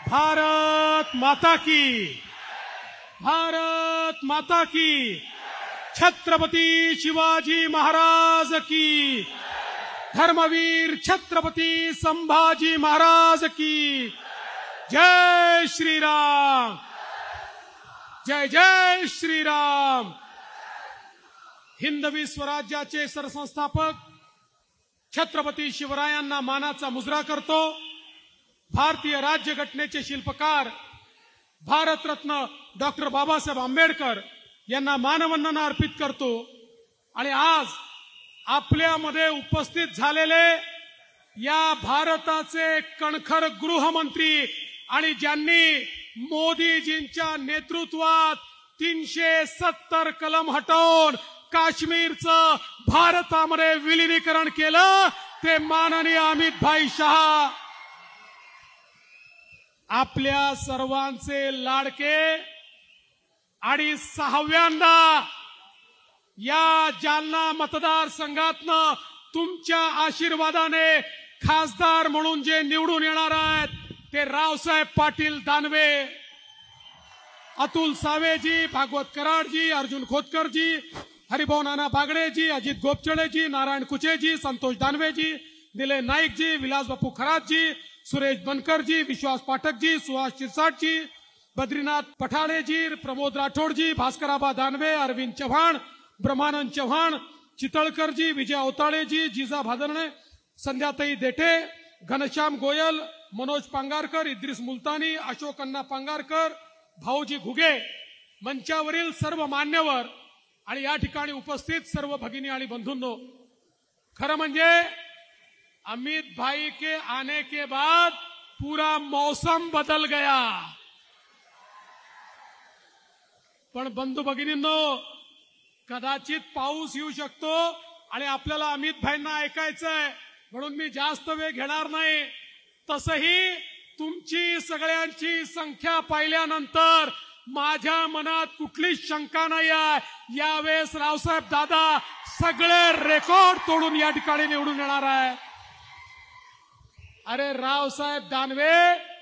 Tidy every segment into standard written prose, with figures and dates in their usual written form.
भारत माता की, भारत माता की, छत्रपति शिवाजी महाराज की, धर्मवीर छत्रपति संभाजी महाराज की, जय श्री राम, जय जय श्री राम। हिंदवी स्वराज्याचे सरसंस्थापक छत्रपती शिवरायांना मानाचा मुजरा करतो। भारतीय राज्यघटनेचे शिल्पकार भारतरत्न डॉक्टर बाबासाहेब आंबेडकर यांना मानवंदना अर्पित करतो। आणि आज आपल्यामध्ये उपस्थित झालेले या भारताचे कणखर गृहमंत्री आणि ज्यांनी मोदीजींच्या नेतृत्वात 370 कलम हटवून काश्मीरचं भारतामध्ये विलीनीकरण केलं ते माननीय अमित भाई शहा, आपल्या सर्वांचे लाडके आणि 6व्यांदा या जालना मतदारसंघातनं तुमच्या आशीर्वादाने खासदार म्हणून जे निवडून येणार आहेत ते रावसाहेब पाटील दानवे, अतुल सावेजी, भागवत कराडजी, अर्जुन खोतकरजी, हरिभाऊ नाना बागडेजी, अजित गोपचडेजी, नारायण कुचेजी, संतोष दानवेजी, निलय नाईकजी, विलास बापू खरातजी, सुरेश बनकरजी, विश्वास पाठकजी, सुहास शिरसाटजी, बद्रीनाथ पठाणेजी, प्रमोद राठोडजी, भास्कराबा दानवे, अरविंद चव्हाण, ब्रह्मानंद चव्हाण, चितळकरजी, विजय अवताळेजी, जिजा भादरणे, संध्याताई देठे, घनश्याम गोयल, मनोज पांगारकर, इद्रिस मुलतानी, अशोक अण्णा पांगारकर, भाऊजी घुगे, मंचावरील सर्व मान्यवर आणि या ठिकाणी उपस्थित सर्व भगिनी आणि बंधूंनो, खरं म्हणजे अमित भाई के आने के बाद पूरा मौसम बदल गया। पण बंधू भगिनींनो, कदाचित पाऊस येऊ शकतो आणि आपल्याला अमित भाईंना ऐकायचंय म्हणून मी जास्त वेळ घेणार नाही। तसही तुमची सगळ्यांची संख्या पाहिल्यानंतर माझ्या मनात कुठलीच शंका नाही आहे, यावेळेस रावसाहेब दादा सगळे रेकॉर्ड तोडून या ठिकाणी निवडून येणार आहे। अरे रावसाहेब दानवे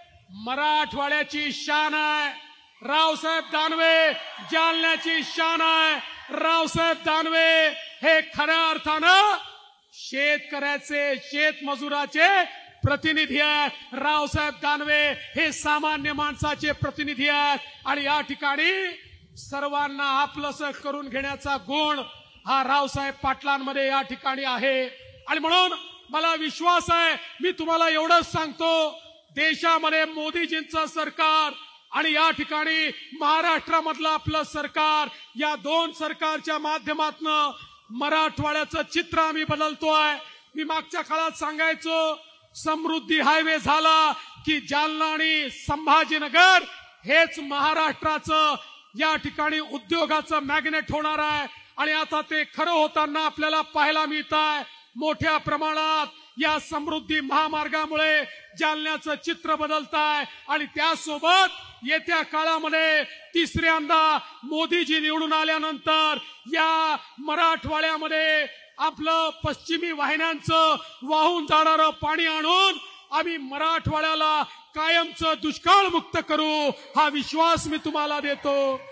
मराठवाड्याची शान आहे, रावसाहेब दानवे जालन्याची शान आहे, रावसाहेब दानवे हे खऱ्या अर्थानं शेतकऱ्याचे, शेतमजुराचे प्रतिनिधी आहेत, रावसाहेब दानवे हे सामान्य माणसाचे प्रतिनिधी आहेत। आणि या ठिकाणी सर्वांना आपलंसं करून घेण्याचा गुण हा रावसाहेब पाटलांमध्ये या ठिकाणी आहे। आणि म्हणून मला विश्वास आहे, मी तुम्हाला एवढंच सांगतो, देशामध्ये मोदीजींचं सरकार आणि या ठिकाणी महाराष्ट्रामधलं आपलं सरकार, या दोन सरकारच्या माध्यमातून मराठवाड्याचं चित्र आम्ही बदलतोय। मी मागच्या काळात सांगायचो, समृद्धी हायवे झाला की जालना आणि संभाजीनगर हेच महाराष्ट्राचं या ठिकाणी उद्योगाचं मॅग्नेट होणार आहे। आणि आता ते खरं होताना आपल्याला पाहायला मिळत आहे। मोठ्या प्रमाणात या समृद्धी महामार्गामुळे जालन्याचं चित्र बदलत आहे आणि त्यासोबत येत्या काळामध्ये तिसऱ्यांदा मोदीजी निवडून आल्यानंतर या मराठवाड्यामध्ये आपलं पश्चिमी वाहिन्यांचं वाहून जाणारं पाणी आणून आम्ही मराठवाड्याला कायमचं दुष्काळ मुक्त करू, हा विश्वास मी तुम्हाला देतो।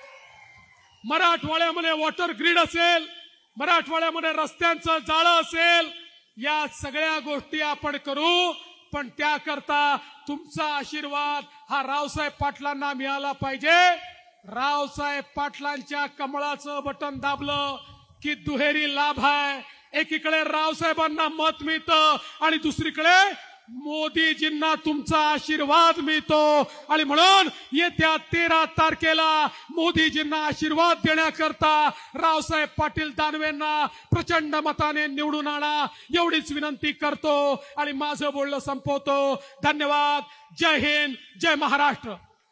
मराठवाड्यामध्ये वॉटर ग्रीड असेल, मराठवाड्यामध्ये रस्त्यांचं जाळं असेल, या सगळ्या गोष्टी आपण करू, पण त्याकरता तुमचा आशीर्वाद हा रावसाहेब पाटलांना मिळाला पाहिजे। रावसाहेब पाटलांच्या कमळाचं बटन दाबलं की दुहेरी लाभ आहे। एकीकडे रावसाहेबांना मत मिळतं आणि दुसरीकडे मोदीजींना तुमचा आशीर्वाद मिळतो। आणि म्हणून येत्या 13 तारखेला मोदीजींना आशीर्वाद देण्याकरता रावसाहेब पाटील दानवेंना प्रचंड मताने निवडून आणा, एवढीच विनंती करतो आणि माझं बोलणं संपवतो। धन्यवाद। जय हिंद, जय महाराष्ट्र।